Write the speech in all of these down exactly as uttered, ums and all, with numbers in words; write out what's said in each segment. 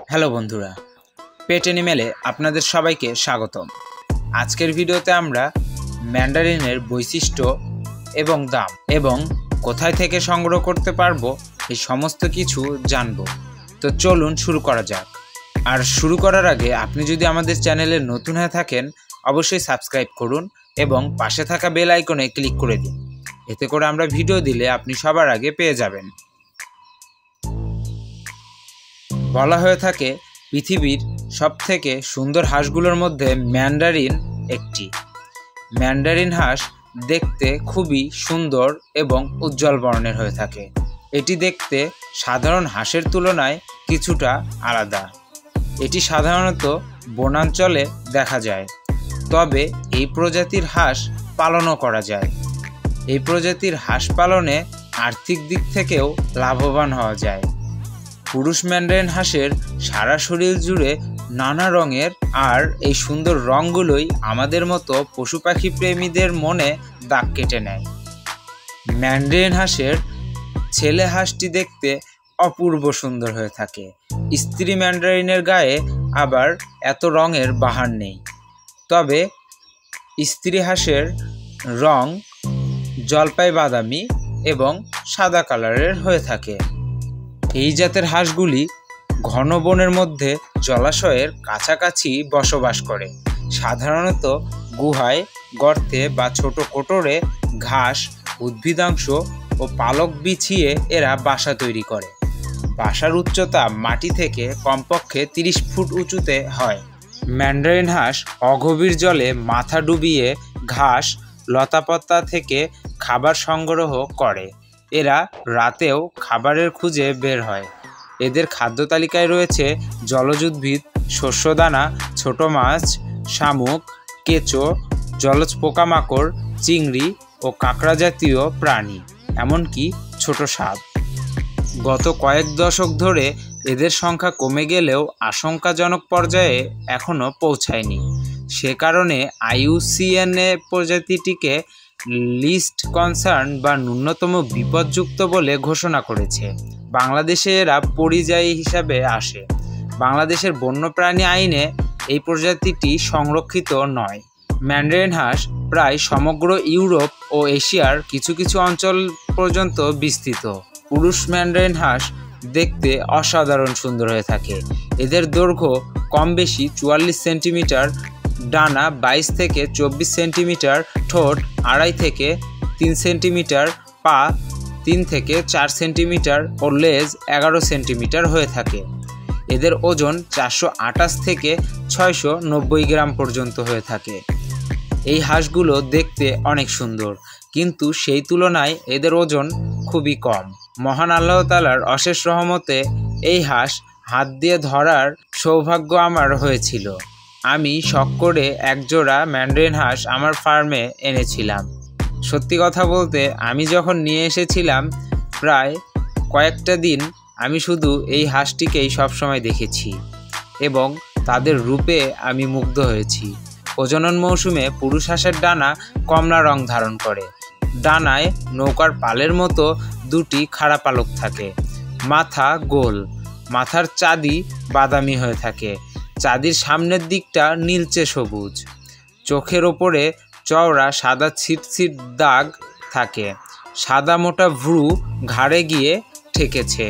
Hello বন্ধুরা, পেট অ্যানিমেলে আপনাদের সবাইকে স্বাগতম। আজকের ভিডিওতে আমরা ম্যান্ডারিনের বৈশিষ্ট্য এবং দাম এবং কোথায় থেকে সংগ্রহ করতে পারবো এই সমস্ত কিছু জানবো। তো চলুন শুরু করা যাক। আর শুরু করার আগে আপনি যদি আমাদের চ্যানেলে নতুন হয়ে থাকেন অবশ্যই সাবস্ক্রাইব করুন এবং পাশে থাকা বেল আইকনে ক্লিক করে দিন। এতে করে আমরা ভিডিও দিলে আপনি সবার আগে পেয়ে যাবেন। বলা হয়ে থাকে পৃথিবীর সবথেকে সুন্দর হাঁসগুলোর মধ্যে ম্যান্ডারিন একটি। ম্যান্ডারিন হাঁস দেখতে খুবই সুন্দর এবং উজ্জ্বল বর্ণের হয়ে থাকে। এটি দেখতে সাধারণ হাঁসের তুলনায় কিছুটা আলাদা। এটি সাধারণত বনাঞ্চলে দেখা যায়, তবে এই প্রজাতির হাঁস পালনও করা যায়। এই প্রজাতির হাঁস পালনে আর্থিক দিক থেকেও লাভবান হওয়া যায়। পুরুষ ম্যান্ডারিন হাঁসের সারা শরীর জুড়ে নানা রঙের, আর এই সুন্দর রঙগুলোই আমাদের মতো পশু পাখি প্রেমীদের মনে দাগ কেটে নেয়। ম্যান্ডারিন হাঁসের ছেলে হাঁসটি দেখতে অপূর্ব সুন্দর হয়ে থাকে। স্ত্রী ম্যান্ডারিনের গায়ে আবার এত রঙের বাহার নেই, তবে স্ত্রী হাঁসের রং জলপাই বাদামি এবং সাদা কালারের হয়ে থাকে। এই জাতের হাঁসগুলি ঘন বনের মধ্যে জলাশয়ের কাছাকাছি বসবাস করে। সাধারণত গুহায়, গর্তে বা ছোট কোটরে ঘাস, উদ্ভিদাংশ ও পালক বিছিয়ে এরা বাসা তৈরি করে। বাসার উচ্চতা মাটি থেকে কমপক্ষে তিরিশ ফুট উঁচুতে হয়। ম্যান্ডারিন হাঁস অগভীর জলে মাথা ডুবিয়ে ঘাস, লতাপাতা থেকে খাবার সংগ্রহ করে। এরা রাতেও খাবারের খুঁজে বের হয়। এদের খাদ্য তালিকায় রয়েছে জলজ উদ্ভিদ, শস্যদানা, ছোট মাছ, শামুক, কেঁচো, জলজ পোকামাকড়, চিংড়ি ও কাঁকড়া জাতীয় প্রাণী, এমনকি ছোট সাপ। গত কয়েক দশক ধরে এদের সংখ্যা কমে গেলেও আশঙ্কাজনক পর্যায়ে এখনও পৌঁছায়নি। সে কারণে আই ইউ সি এন এ প্রজাতিটিকে লিস্ট কনসার্ন বা ন্যূনতম বিপদযুক্ত বলে ঘোষণা করেছে। বাংলাদেশে এরা পরিযায়ী হিসাবে আসে। বাংলাদেশের বন্যপ্রাণী আইনে এই প্রজাতিটি সংরক্ষিত নয়। ম্যান্ডারিন হাঁস প্রায় সমগ্র ইউরোপ ও এশিয়ার কিছু কিছু অঞ্চল পর্যন্ত বিস্তৃত। পুরুষ ম্যান্ডারিন হাঁস দেখতে অসাধারণ সুন্দর হয়ে থাকে। এদের দৈর্ঘ্য কম বেশি চুয়াল্লিশ সেন্টিমিটার, ডানা বাইশ থেকে চব্বিশ সেন্টিমিটার, ঠোঁট আড়াই থেকে তিন সেন্টিমিটার, পা তিন থেকে চার সেন্টিমিটার ও লেজ এগারো সেন্টিমিটার হয়ে থাকে। এদের ওজন চারশো আটাশ থেকে ছয়শো নব্বই গ্রাম পর্যন্ত হয়ে থাকে। এই হাঁসগুলো দেখতে অনেক সুন্দর, কিন্তু সেই তুলনায় এদের ওজন খুবই কম। মহান আল্লাহ তাআলার অশেষ রহমতে এই হাঁস হাত দিয়ে ধরার সৌভাগ্য আমার হয়েছিল। আমি শখ করে একজোড়া ম্যান্ডারিন হাঁস আমার ফার্মে এনেছিলাম। সত্যি কথা বলতে, আমি যখন নিয়ে এসেছিলাম প্রায় কয়েকটা দিন আমি শুধু এই হাঁসটিকেই সবসময় দেখেছি এবং তাদের রূপে আমি মুগ্ধ হয়েছি। প্রজনন মৌসুমে পুরুষ হাঁসের ডানা কমলা রং ধারণ করে। ডানায় নৌকার পালের মতো দুটি খাড়া পালক থাকে। মাথা গোল, মাথার চাঁদি বাদামি হয়ে থাকে। চাঁদির সামনের দিকটা নীলচে সবুজ। চোখের ওপরে চওড়া সাদা ছিটছিট দাগ থাকে। সাদা মোটা ভ্রু ঘাড়ে গিয়ে ঠেকেছে।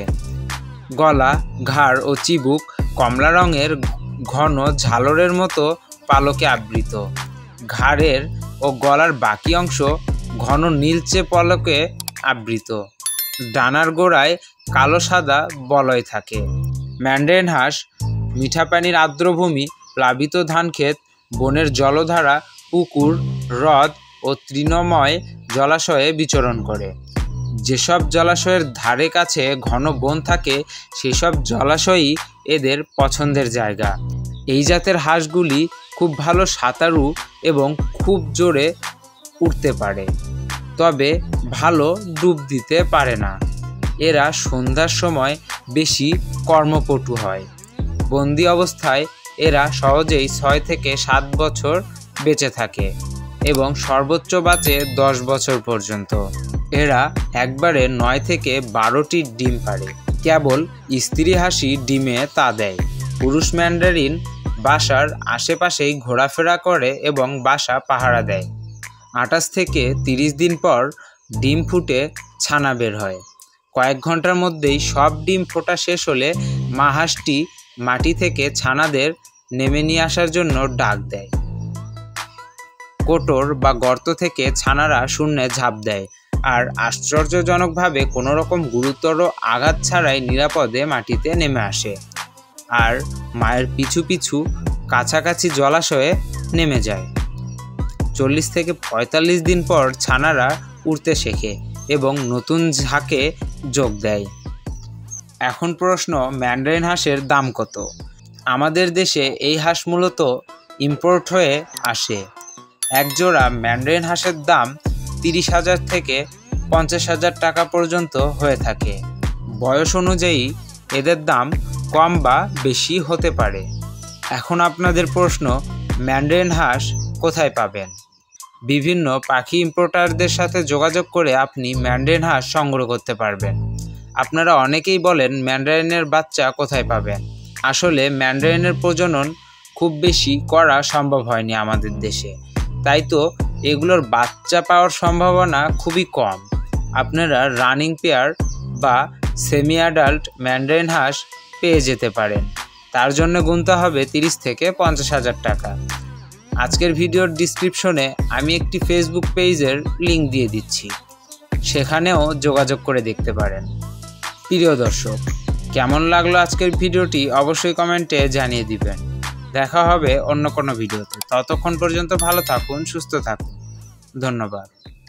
গলা, ঘাড় ও চিবুক কমলা রঙের ঘন ঝালরের মতো পালকে আবৃত। ঘাড়ের ও গলার বাকি অংশ ঘন নীলচে পালকে আবৃত। ডানার গোড়ায় কালো সাদা বলয় থাকে। ম্যান্ডারিন হাঁস মিঠা পানির আর্দ্রভূমি, প্লাবিত ধানক্ষেত, বনের জলধারা, পুকুর, হ্রদ ও তৃণময় জলাশয়ে বিচরণ করে। যেসব জলাশয়ের ধারে কাছে ঘন বন থাকে সেসব জলাশয়ই এদের পছন্দের জায়গা। এই জাতের হাঁসগুলি খুব ভালো সাঁতারু এবং খুব জোরে উঠতে পারে, তবে ভালো ডুব দিতে পারে না। এরা সন্ধ্যার সময় বেশি কর্মপটু হয়। বন্দি অবস্থায় এরা সহজেই ছয় থেকে সাত বছর বেঁচে থাকে এবং সর্বোচ্চ বাঁচে দশ বছর পর্যন্ত। এরা একবারে নয় থেকে বারোটি ডিম পাড়ে। কেবল স্ত্রী হাঁসই ডিমে তা দেয়। পুরুষ ম্যান্ডারিন বাসার আশেপাশেই ঘোরাফেরা করে এবং বাসা পাহারা দেয়। আঠাশ থেকে তিরিশ দিন পর ডিম ফুটে ছানা বের হয়। কয়েক ঘন্টার মধ্যেই সব ডিম ফোটা শেষ হলে মা হাঁসটি মাটি থেকে ছানাদের নেমে নিয়ে আসার জন্য ডাক দেয়। কোটর বা গর্ত থেকে ছানারা শূন্যে ঝাঁপ দেয় আর আশ্চর্যজনকভাবে কোনো রকম গুরুতর আঘাত ছাড়াই নিরাপদে মাটিতে নেমে আসে আর মায়ের পিছু পিছু কাছাকাছি জলাশয়ে নেমে যায়। চল্লিশ থেকে পঁয়তাল্লিশ দিন পর ছানারা উড়তে শেখে এবং নতুন ঝাঁকে যোগ দেয়। এখন প্রশ্ন, ম্যান্ডারিন হাঁসের দাম কত? আমাদের দেশে এই হাঁস মূলত ইম্পোর্ট হয়ে আসে। এক জোড়া ম্যান্ডারিন হাঁসের দাম তিরিশ হাজার থেকে পঞ্চাশ হাজার টাকা পর্যন্ত হয়ে থাকে। বয়স অনুযায়ী এদের দাম কম বা বেশি হতে পারে। এখন আপনাদের প্রশ্ন, ম্যান্ডারিন হাঁস কোথায় পাবেন? বিভিন্ন পাখি ইম্পোর্টারদের সাথে যোগাযোগ করে আপনি ম্যান্ডারিন হাঁস সংগ্রহ করতে পারবেন। আপনারা অনেকেই বলেন ম্যান্ডারিনের বাচ্চা কোথায় পাবেন? আসলে ম্যান্ডারিনের প্রজনন খুব বেশি করা সম্ভব হয়নি আমাদের দেশে, তাই তো এগুলোর বাচ্চা পাওয়ার সম্ভাবনা খুবই কম। আপনারা রানিং পেয়ার বা সেমি অ্যাডাল্ট ম্যান্ডারিন হাঁস পেয়ে যেতে পারেন। তার জন্য গুনতে হবে তিরিশ থেকে পঞ্চাশ হাজার টাকা। আজকের ভিডিওর ডিসক্রিপশনে আমি একটি ফেসবুক পেজের লিঙ্ক দিয়ে দিচ্ছি, সেখানেও যোগাযোগ করে দেখতে পারেন। প্রিয় দর্শক, কেমন লাগলো আজকের ভিডিওটি অবশ্যই কমেন্টে জানিয়ে দিবেন। দেখা হবে অন্য কোনো ভিডিওতে। ততক্ষণ পর্যন্ত ভালো থাকুন, সুস্থ থাকুন। ধন্যবাদ।